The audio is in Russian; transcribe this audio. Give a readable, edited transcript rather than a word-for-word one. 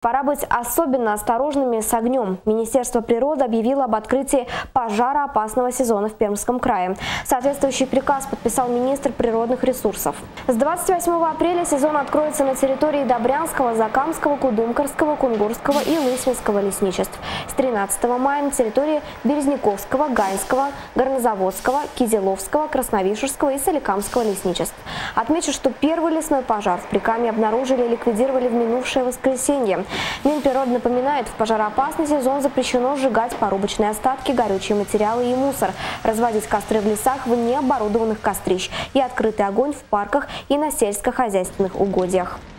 Пора быть особенно осторожными с огнем. Министерство природы объявило об открытии пожароопасного сезона в Пермском крае. Соответствующий приказ подписал министр природных ресурсов. С 28 апреля сезон откроется на территории Добрянского, Закамского, Кудымкарского, Кунгурского и Лысьминского лесничеств. С 13 мая на территории Березняковского, Гайского, Горнозаводского, Кизеловского, Красновишерского и Соликамского лесничеств. Отмечу, что первый лесной пожар в Прикамье обнаружили и ликвидировали в минувшее воскресенье. Минприроды напоминает, в пожароопасный сезон запрещено сжигать порубочные остатки, горючие материалы и мусор, разводить костры в лесах вне оборудованных кострищ и открытый огонь в парках и на сельскохозяйственных угодьях.